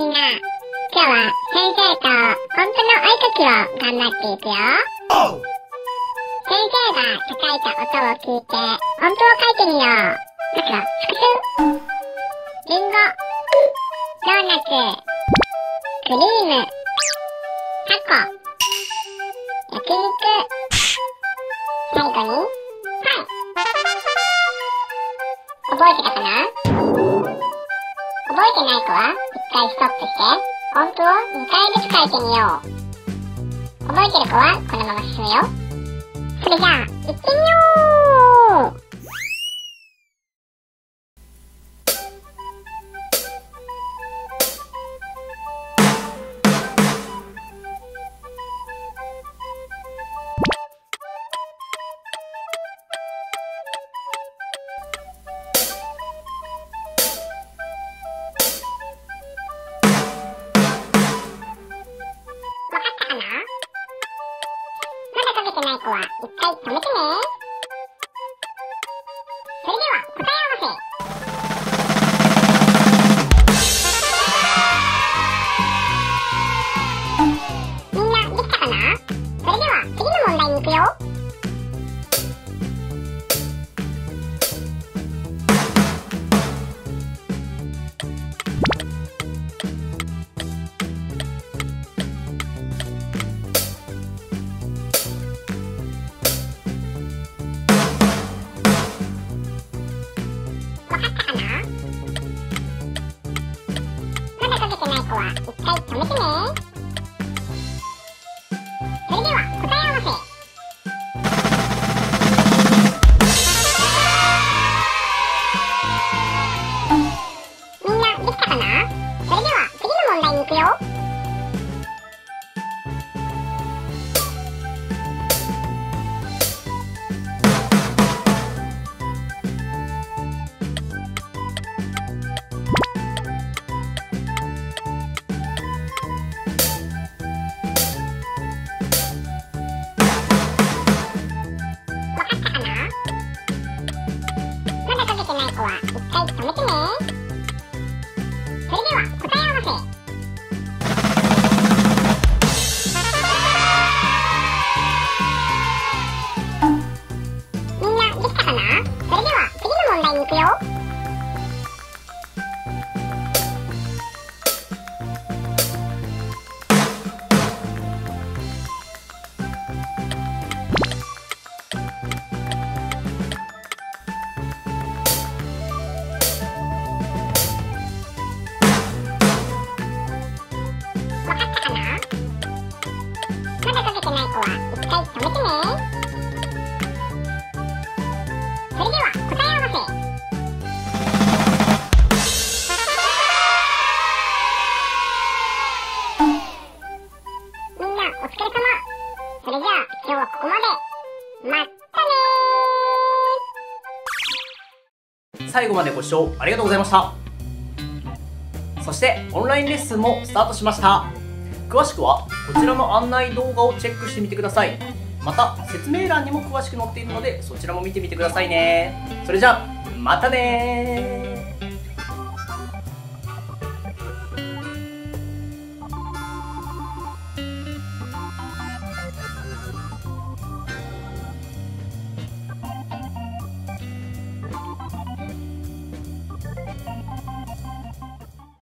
みんな、今日は先生と音符のお絵かきを頑張っていくよ。先生が叩いた音を聞いて音符を書いてみよう。まずは複数。リンゴ、ドーナツ、クリーム、タコ、焼肉、最後にパイ。覚えてたかな？覚えてない子は一回ストップして音符を2回ずつ書いてみよう。覚えてる子はこのまま進むよ。それじゃあ行ってみよう。まだ書けてない子は一回止めてね。それでは答え合わせ。みんなできたかな？それでは次の問題に行くよ。わかったかな？まだ書けてない子は一回止めてね。それでは答え合わせ。みんなできたかな？それでは次の問題に行くよ。わかったかな？まだ書けてない子は一回止めてね。それでは答え合わせ。みんなできたかな？それでは次の問題に行くよ。わかったかな？まだ書けてない子は一回止めてね。それでは答え合わせ。みんなお疲れ様。それじゃあ今日はここまで。まったねー。 最後までご視聴ありがとうございました。そしてオンラインレッスンもスタートしました。詳しくはこちらの案内動画をチェックしてみてください。また説明欄にも詳しく載っているのでそちらも見てみてくださいね。それじゃあまたねー。